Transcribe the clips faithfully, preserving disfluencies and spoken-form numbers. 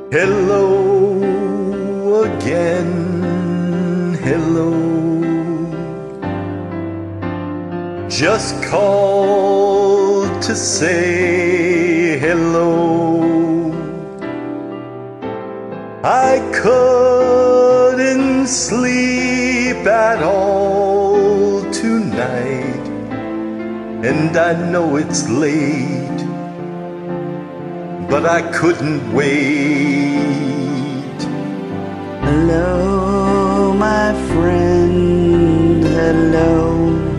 Hello again, hello. Just called to say hello. I couldn't sleep at all tonight, and I know it's late, but I couldn't wait. Hello, my friend, hello.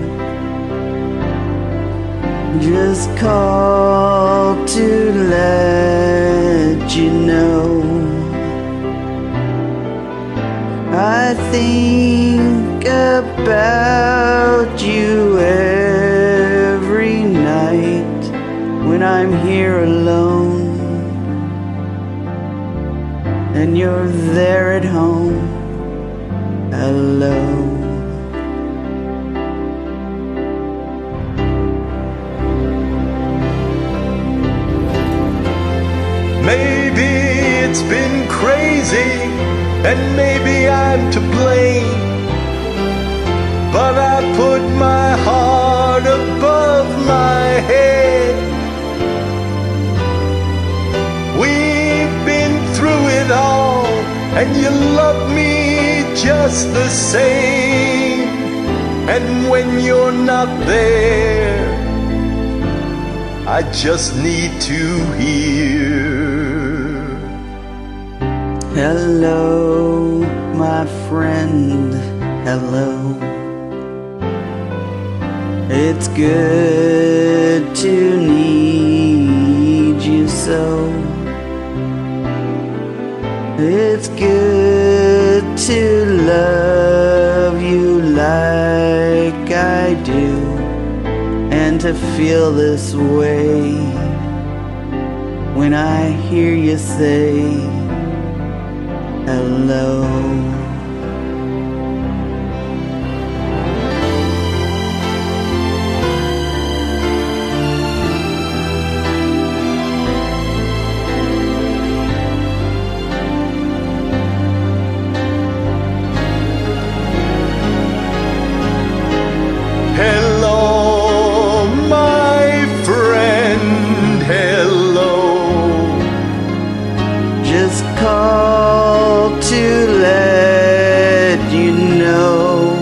Just called to let you know I think about you every night when I'm here alone and you're there at home. Hello. Maybe it's been crazy, and maybe I'm to blame, but I put my heart above my head. We've been through it all, and you love me just the same. And when you're not there, I just need to hear, hello, my friend, hello. It's good to need you so. It's good to love you like I do, and to feel this way when I hear you say hello. hello, my friend, hello. Just call to let you know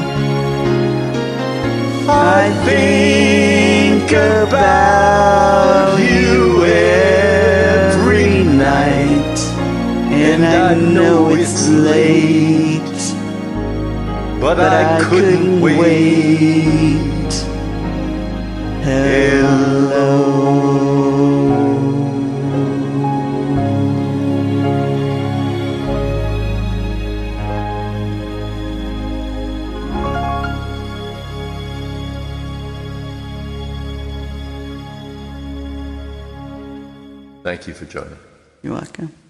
I think about you every night, and I know it's late, but I couldn't wait. Hello. Thank you for joining. You're welcome.